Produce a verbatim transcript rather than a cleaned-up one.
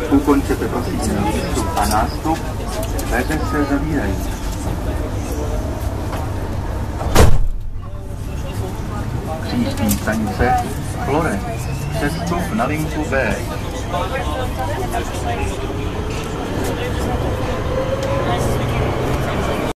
Ukončete prosím výstup a nástup, dveře se zavírají. Příští stanice Florence, přestup na linku B. Nice.